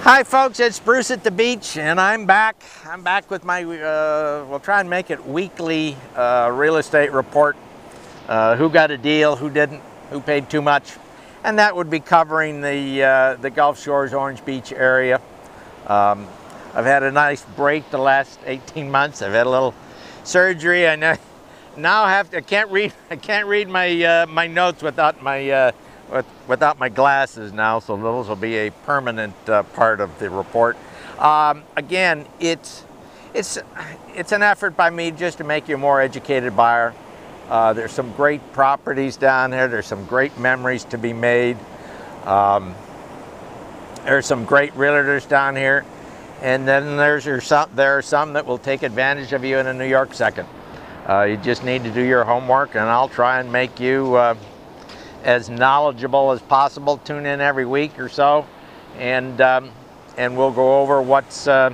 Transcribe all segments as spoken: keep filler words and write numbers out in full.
Hi folks, it's Bruce at the beach, and I'm back. I'm back with my, uh, we'll try and make it weekly uh, real estate report. Uh, who got a deal, who didn't, who paid too much. And that would be covering the, uh, the Gulf Shores, Orange Beach area. Um, I've had a nice break the last eighteen months. I've had a little surgery. I know, now have to, I can't read, I can't read my, uh, my notes without my, uh, With, without my glasses now, so those will be a permanent uh, part of the report. Um, again, it's it's it's an effort by me just to make you a more educated buyer. Uh, there's some great properties down there. There's some great memories to be made. Um, there's some great realtors down here, and then there's your some, there are some that will take advantage of you in a New York second. Uh, you just need to do your homework, and I'll try and make you Uh, as knowledgeable as possible. Tune in every week or so, and um, and we'll go over what's uh,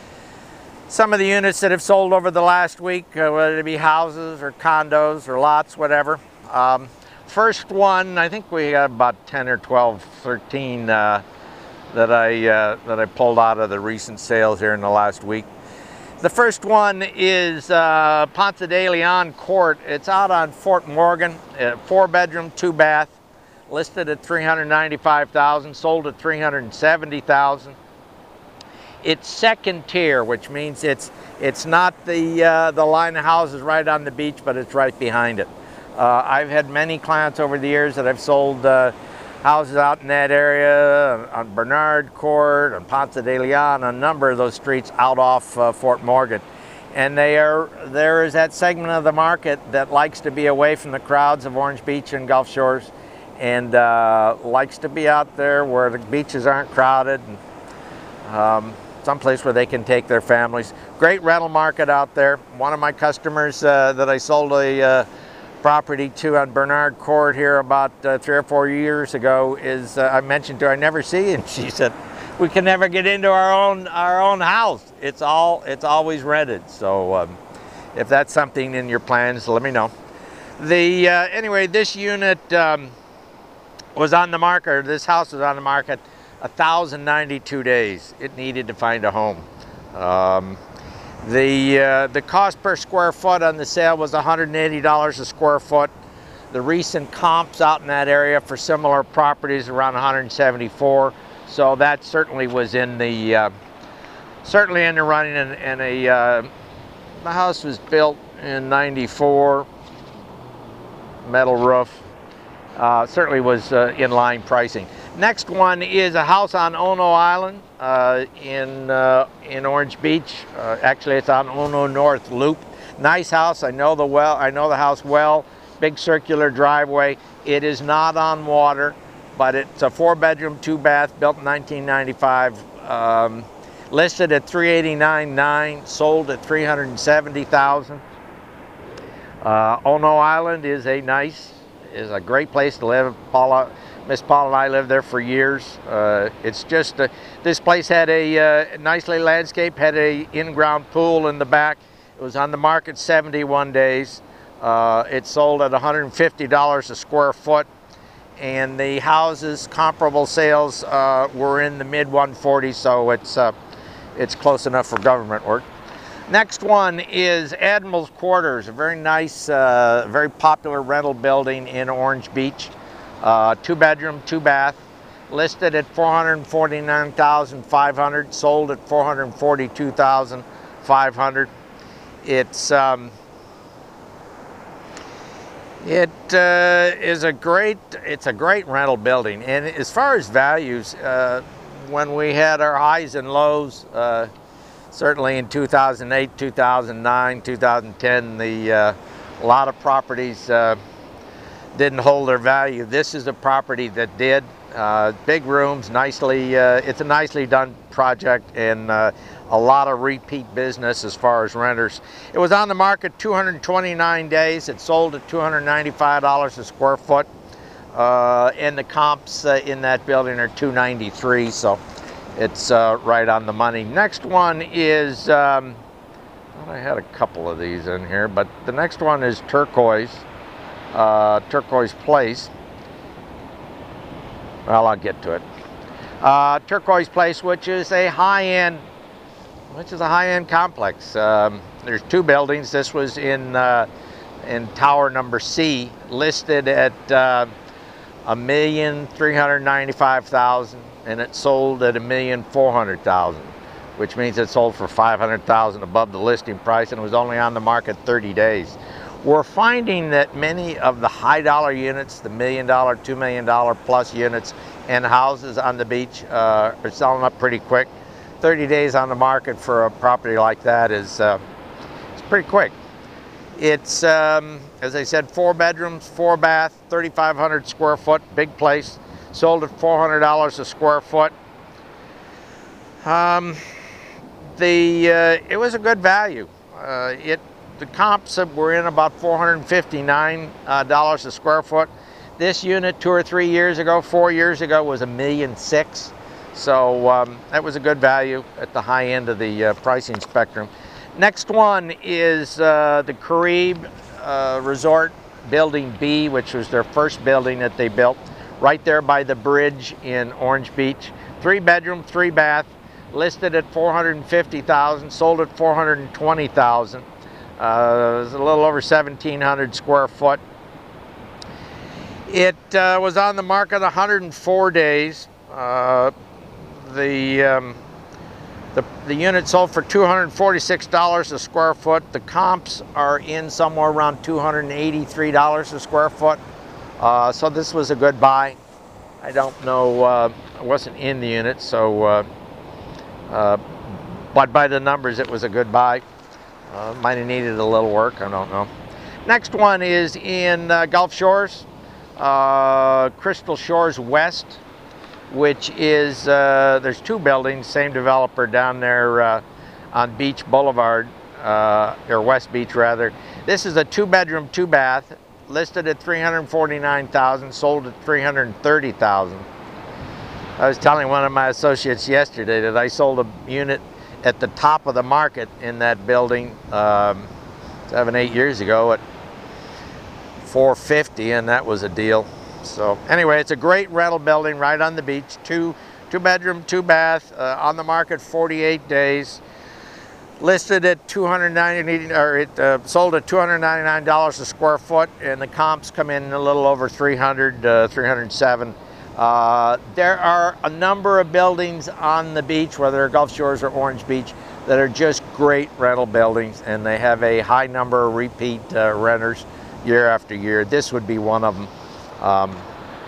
some of the units that have sold over the last week, uh, whether it be houses or condos or lots, whatever. Um, first one, I think we got about ten or twelve, thirteen uh, that I uh, that I pulled out of the recent sales here in the last week. The first one is uh, Ponce de Leon Court. It's out on Fort Morgan, uh, four bedroom, two bath, listed at three hundred ninety-five thousand dollars, sold at three hundred seventy thousand dollars. It's second tier, which means it's it's not the uh, the line of houses right on the beach, but it's right behind it. Uh, I've had many clients over the years that I've sold uh, houses out in that area, on Bernard Court, on Ponce de Leon, a number of those streets out off uh, Fort Morgan. And they are, there is that segment of the market that likes to be away from the crowds of Orange Beach and Gulf Shores, and uh, likes to be out there where the beaches aren't crowded, and um, someplace where they can take their families. Great rental market out there. One of my customers uh, that I sold a uh, property to on Bernard Court here about uh, three or four years ago is uh, I mentioned to her I never see, and she said we can never get into our own our own house. It's all it's always rented. So um, if that's something in your plans, let me know. The uh, anyway, this unit um, was on the market. Or this house was on the market one thousand ninety-two days. It needed to find a home. Um, The, uh, the cost per square foot on the sale was one hundred eighty dollars a square foot. The recent comps out in that area for similar properties around one hundred seventy-four. So that certainly was in the, uh, certainly in the running, and, and a, uh, the house was built in ninety-four, metal roof. Uh, certainly was uh, in line pricing. Next one is a house on Ono Island uh, in uh, in Orange Beach. Uh, actually, it's on Ono North Loop. Nice house. I know the well. I know the house well. Big circular driveway. It is not on water, but it's a four-bedroom, two-bath, built in nineteen ninety-five. Um, listed at three eighty-nine nine, sold at three hundred seventy thousand. Uh, Ono Island is a nice, is a great place to live. Paula. Miss Paul and I lived there for years. Uh, it's just, uh, this place had a uh, nicely landscaped, had a in-ground pool in the back. It was on the market seventy-one days. Uh, it sold at one hundred fifty dollars a square foot, and the houses, comparable sales, uh, were in the mid one forties, so it's, uh, it's close enough for government work. Next one is Admiral's Quarters, a very nice, uh, very popular rental building in Orange Beach. Uh, two bedroom, two bath, listed at four hundred forty-nine thousand five hundred dollars, sold at four hundred forty-two thousand five hundred dollars. It's um, it uh, is a great it's a great rental building, and as far as values, uh, when we had our highs and lows, uh, certainly in two thousand eight, two thousand nine, two thousand ten, the uh, a lot of properties Uh, didn't hold their value. This is a property that did. Uh, big rooms, nicely, uh, it's a nicely done project, and uh, a lot of repeat business as far as renters. It was on the market two hundred twenty-nine days. It sold at two hundred ninety-five dollars a square foot, uh, and the comps uh, in that building are two ninety-three, so it's uh, right on the money. Next one is, um, well, I had a couple of these in here, but the next one is Turquoise. Uh, Turquoise Place. Well, I'll get to it. Uh, Turquoise Place, which is a high-end, which is a high-end complex. Um, there's two buildings. This was in uh, in tower number C, listed at uh, a million three hundred ninety-five thousand, and it sold at a million four hundred thousand, which means it sold for five hundred thousand above the listing price, and it was only on the market thirty days. We're finding that many of the high dollar units, the million dollar, two million dollar plus units and houses on the beach uh, are selling up pretty quick. thirty days on the market for a property like that is uh, it's pretty quick. It's, um, as I said, four bedrooms, four bath, thirty-five hundred square foot, big place. Sold at four hundred dollars a square foot. Um, the uh, it was a good value. Uh, it the comps were in about four hundred fifty-nine dollars uh, a square foot. This unit two or three years ago, four years ago, was a million six. So um, that was a good value at the high end of the uh, pricing spectrum. Next one is uh, the Caribe uh, Resort Building B, which was their first building that they built, right there by the bridge in Orange Beach. Three bedroom, three bath, listed at four hundred fifty thousand, sold at four hundred twenty thousand. Uh, it was a little over seventeen hundred square foot. It uh, was on the market one hundred four days. Uh, the, um, the the unit sold for two hundred forty-six dollars a square foot. The comps are in somewhere around two hundred eighty-three dollars a square foot. Uh, so this was a good buy. I don't know, uh, I wasn't in the unit, so, uh, uh, but by the numbers it was a good buy. Uh, might have needed a little work, I don't know. Next one is in uh, Gulf Shores, uh, Crystal Shores West, which is, uh, there's two buildings, same developer down there uh, on Beach Boulevard, uh, or West Beach rather. This is a two bedroom, two bath, listed at three hundred forty-nine thousand dollars, sold at three hundred thirty thousand dollars. I was telling one of my associates yesterday that I sold a unit at the top of the market in that building um, seven, eight years ago at four fifty, and that was a deal. So anyway, it's a great rental building right on the beach. Two, two bedroom, two bath, uh, on the market forty-eight days. Listed at two hundred ninety, or it uh, sold at two hundred ninety-nine dollars a square foot, and the comps come in a little over three hundred, uh, three hundred seven. Uh, there are a number of buildings on the beach, whether Gulf Shores or Orange Beach, that are just great rental buildings, and they have a high number of repeat uh, renters year after year. This would be one of them. Um,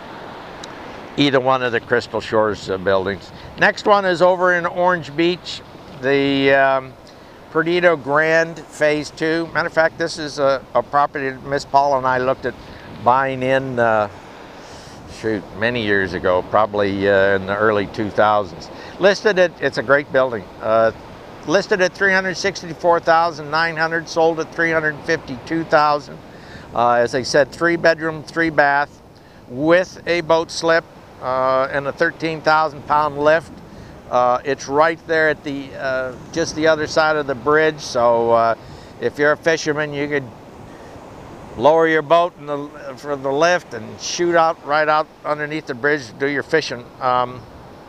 either one of the Crystal Shores uh, buildings. Next one is over in Orange Beach, the um, Perdido Grand Phase two. Matter of fact, this is a, a property that Miss Paula and I looked at buying in, uh, shoot, many years ago, probably uh, in the early two thousands. Listed at, it's a great building, uh, listed at three hundred sixty-four thousand nine hundred dollars, sold at three hundred fifty-two thousand dollars. Uh, as I said, three bedroom, three bath, with a boat slip uh, and a thirteen thousand pound lift. Uh, it's right there at the, uh, just the other side of the bridge, so uh, if you're a fisherman, you could lower your boat in the, for the lift and shoot out right out underneath the bridge to do your fishing. Um,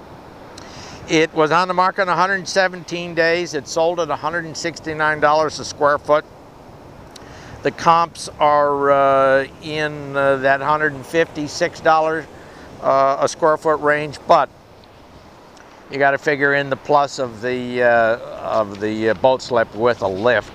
it was on the market in one hundred seventeen days. It sold at one hundred sixty-nine dollars a square foot. The comps are uh, in uh, that one hundred fifty-six dollars uh, a square foot range, but you got to figure in the plus of the uh, of the boat slip with a lift.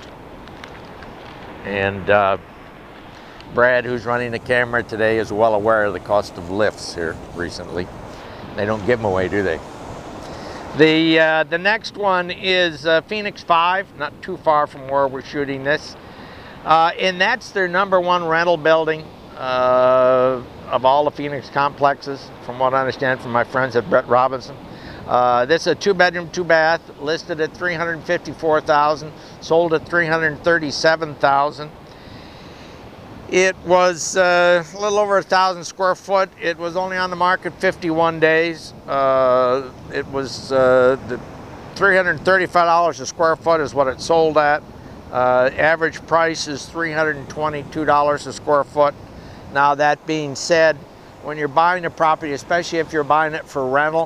And uh, Brad, who's running the camera today, is well aware of the cost of lifts here recently. They don't give them away, do they? The uh, the next one is uh, Phoenix five, not too far from where we're shooting this. Uh, and that's their number one rental building uh, of all the Phoenix complexes, from what I understand from my friends at Brett Robinson. Uh, this is a two bedroom, two bath, listed at three hundred fifty-four thousand dollars, sold at three hundred thirty-seven thousand dollars. It was uh, a little over a thousand square foot. It was only on the market fifty-one days. Uh, it was uh, the three hundred thirty-five dollars a square foot is what it sold at. Uh, average price is three hundred twenty-two dollars a square foot. Now, that being said, when you're buying a property, especially if you're buying it for rental,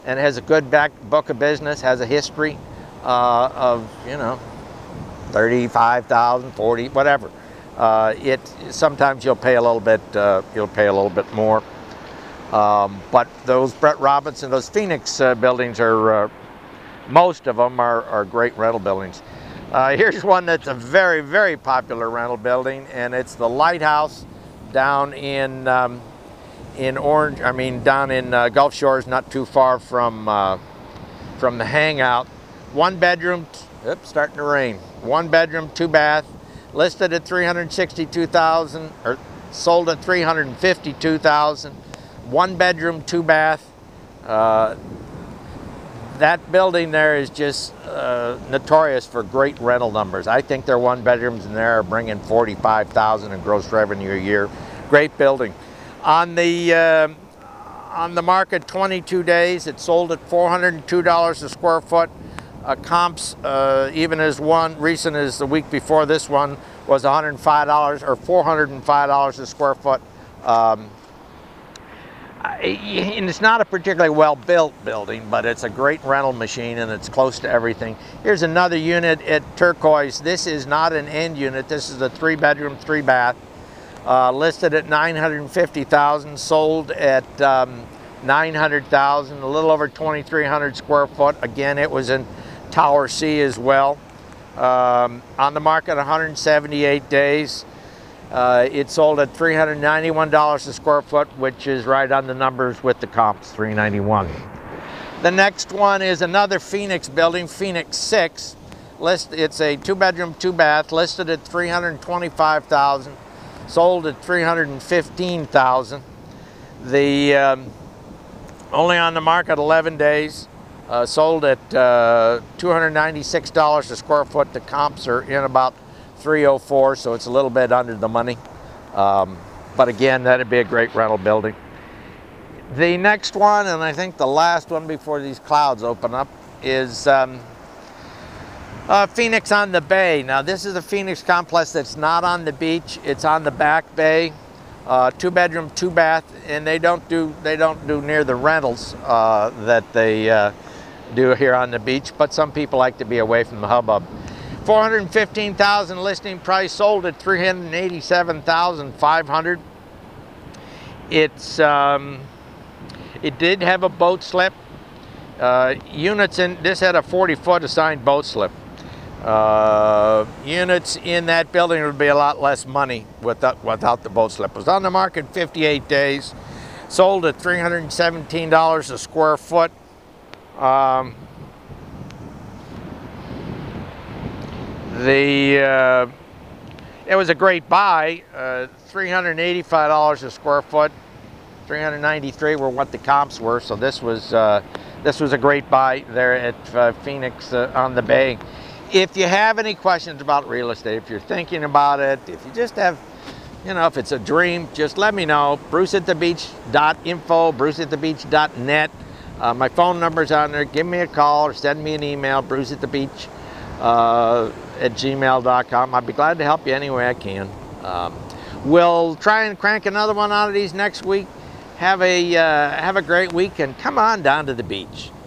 and has a good back book of business, has a history uh, of, you know, thirty-five thousand, forty, whatever. Uh, it sometimes you'll pay a little bit, uh, you'll pay a little bit more. Um, but those Brett Robinson, those Phoenix uh, buildings are, uh, most of them are, are great rental buildings. Uh, here's one that's a very, very popular rental building, and it's the Lighthouse down in um, in Orange. I mean, down in uh, Gulf Shores, not too far from uh, from the Hangout. One bedroom. Oops, starting to rain. One bedroom, two bath, listed at three hundred sixty-two thousand dollars, or sold at three hundred fifty-two thousand dollars. One bedroom, two bath. Uh, that building there is just uh, notorious for great rental numbers. I think their one bedrooms in there are bringing forty-five thousand dollars in gross revenue a year. Great building. On the uh, on the market, twenty-two days. It sold at four hundred two dollars a square foot. Uh, comps, uh, even as one recent as the week before this one, was one hundred five dollars or four hundred five dollars a square foot. Um, and it's not a particularly well-built building, but it's a great rental machine and it's close to everything. Here's another unit at Turquoise. This is not an end unit. This is a three-bedroom, three-bath, uh, listed at nine hundred fifty thousand dollars, sold at um, nine hundred thousand dollars, a little over twenty-three hundred square foot. Again, it was in Tower C as well. Um, on the market one hundred seventy-eight days. Uh, it sold at three hundred ninety-one dollars a square foot, which is right on the numbers with the comps, three ninety-one. The next one is another Phoenix building, Phoenix six. List, it's a two bedroom, two bath, listed at three hundred twenty-five thousand dollars, sold at three hundred fifteen thousand dollars. The um, only on the market eleven days. Uh, sold at uh, two hundred ninety-six dollars a square foot. The comps are in about three oh four, so it's a little bit under the money. Um, but again, that'd be a great rental building. The next one, and I think the last one before these clouds open up, is um, uh, Phoenix on the Bay. Now, this is a Phoenix complex that's not on the beach. It's on the back bay. Uh, two bedroom, two bath, and they don't do they don't do near the rentals uh, that they uh, do here on the beach, but some people like to be away from the hubbub. four hundred fifteen thousand dollars listing price, sold at three hundred eighty-seven thousand five hundred dollars. It's um, it did have a boat slip. Uh, units in this had a forty foot assigned boat slip. Uh, units in that building would be a lot less money without without the boat slip. It was on the market fifty-eight days, sold at three hundred seventeen dollars a square foot. Um, the uh, it was a great buy. Uh, three hundred eighty-five dollars a square foot. three hundred ninety-three were what the comps were. So this was uh, this was a great buy there at uh, Phoenix uh, on the Bay. If you have any questions about real estate, if you're thinking about it, if you just have, you know, if it's a dream, just let me know. Bruce at the beach dot info, Bruce at the beach dot net. Uh, my phone number's on there. Give me a call or send me an email, Bruce at the beach uh, at gmail dot com. I'd be glad to help you any way I can. Um, we'll try and crank another one out of these next week. Have a, uh, have a great week and come on down to the beach.